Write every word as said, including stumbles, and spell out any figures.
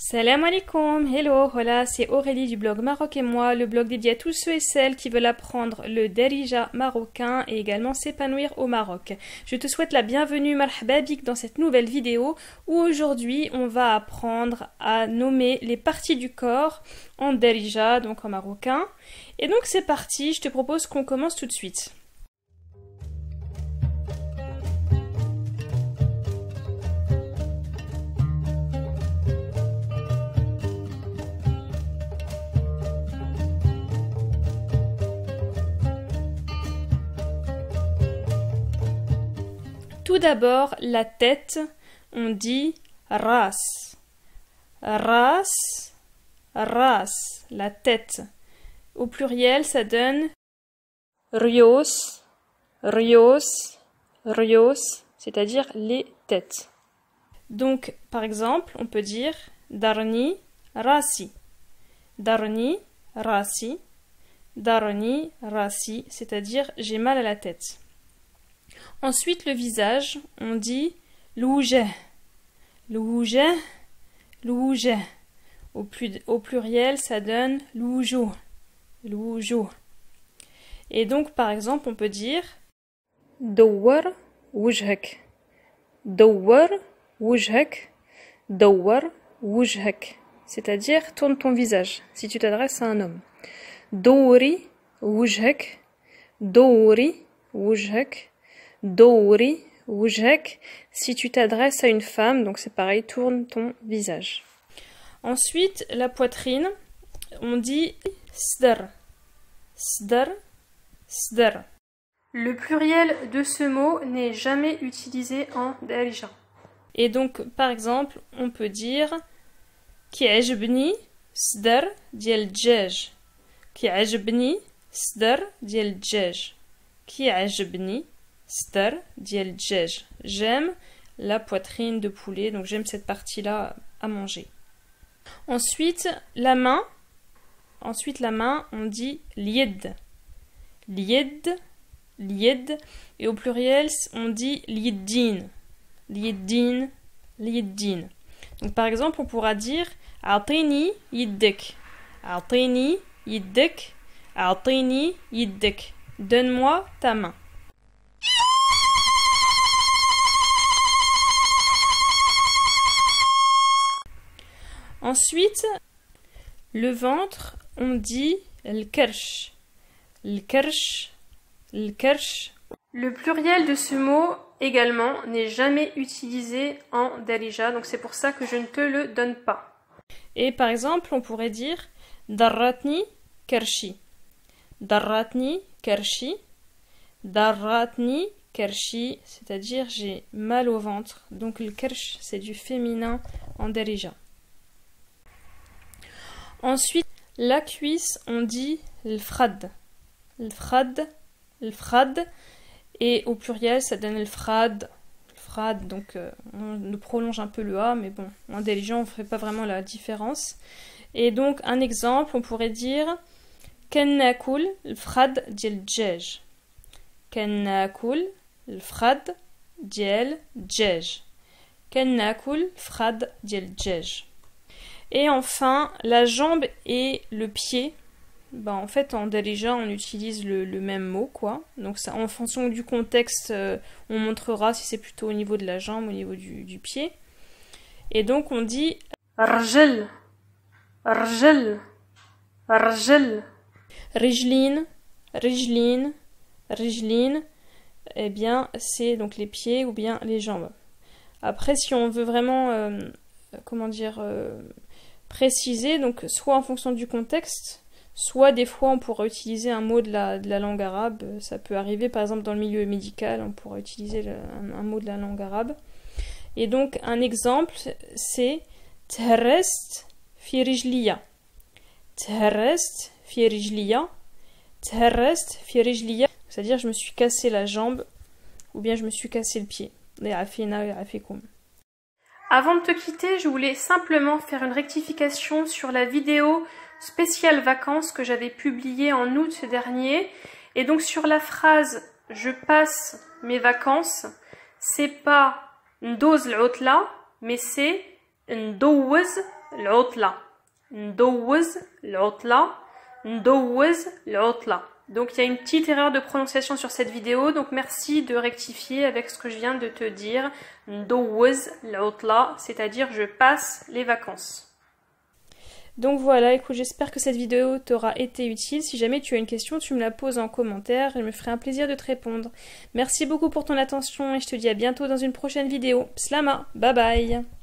Salam alaikum, hello, voilà, c'est Aurélie du blog Maroc et moi, le blog dédié à tous ceux et celles qui veulent apprendre le Darija marocain et également s'épanouir au Maroc. Je te souhaite la bienvenue, marhaba bik, dans cette nouvelle vidéo où aujourd'hui on va apprendre à nommer les parties du corps en Darija, donc en marocain. Et donc c'est parti, je te propose qu'on commence tout de suite. Tout d'abord, la tête, on dit ras. Ras, ras, la tête. Au pluriel, ça donne rios, rios, rios, c'est-à-dire les têtes. Donc, par exemple, on peut dire darni, rasi. Darni, rasi. Darni, rasi, c'est-à-dire j'ai mal à la tête. Ensuite, le visage, on dit l'oujeh, l'oujeh, l'oujeh. Au, plus, au pluriel, ça donne l'oujou, l'oujou. Et donc, par exemple, on peut dire dawar wujhak, dawar wujhak, dawar wujhak. C'est-à-dire, tourne ton visage, si tu t'adresses à un homme. Dawri wujhak, dawri wujhak. Douri, wujhak, si tu t'adresses à une femme, donc c'est pareil, tourne ton visage. Ensuite, la poitrine, on dit sdar, sdar, sdar. Le pluriel de ce mot n'est jamais utilisé en Darija. Et donc, par exemple, on peut dire ki'ajbni sdar dial djaj, ki'ajbni sdar dial djaj, ki'ajbni star dial djaj. J'aime la poitrine de poulet, donc j'aime cette partie-là à manger. Ensuite, la main. Ensuite, la main, on dit lied. Lied, lied. Et au pluriel, on dit lieddin. Lieddin, lieddin. Donc par exemple, on pourra dire a'tini yiddek. A'tini yiddek. A'tini yiddek. Donne-moi ta main. Ensuite, le ventre, on dit l'kersh. L'kersh, l'kersh. Le pluriel de ce mot, également, n'est jamais utilisé en Darija, donc c'est pour ça que je ne te le donne pas. Et par exemple, on pourrait dire darratni kershi. Darratni kershi. Darratni kershi, c'est-à-dire j'ai mal au ventre. Donc le kersh, c'est du féminin en Darija. Ensuite, la cuisse, on dit l'frad. L'frad, l'frad. Et au pluriel, ça donne l'frad. L'frad, donc euh, on prolonge un peu le A, mais bon, en Darija, on ne fait pas vraiment la différence. Et donc, un exemple, on pourrait dire Kennakul l'frad dial djaj. Kennakul l'frad dial djaj. Kennakul l'frad dial djaj. Et enfin, la jambe et le pied. Ben, en fait, en Darija, on utilise le, le même mot, quoi. Donc, ça, en fonction du contexte, euh, on montrera si c'est plutôt au niveau de la jambe, au niveau du, du pied. Et donc, on dit rjel, rjel, rjel. Rijlin, rijlin, rijlin. Eh bien, c'est donc les pieds ou bien les jambes. Après, si on veut vraiment, euh, comment dire... Euh, préciser, donc soit en fonction du contexte, soit des fois on pourra utiliser un mot de la, de la langue arabe, ça peut arriver par exemple dans le milieu médical, on pourra utiliser le, un, un mot de la langue arabe. Et donc un exemple c'est Therest fi rijliya. Therest fi rijliya. Therest fi rijliya. C'est-à-dire je me suis cassé la jambe ou bien je me suis cassé le pied. Avant de te quitter, je voulais simplement faire une rectification sur la vidéo spéciale vacances que j'avais publiée en août dernier. Et donc sur la phrase « je passe mes vacances », c'est pas « ndoz l'otla », mais c'est « ndoz العطلة. ندوز العطلة. ندوز العطلة. Donc il y a une petite erreur de prononciation sur cette vidéo, donc merci de rectifier avec ce que je viens de te dire. ندوز العطلة, c'est-à-dire je passe les vacances. Donc voilà, écoute, j'espère que cette vidéo t'aura été utile. Si jamais tu as une question, tu me la poses en commentaire et je me ferai un plaisir de te répondre. Merci beaucoup pour ton attention et je te dis à bientôt dans une prochaine vidéo. Pslama, bye bye.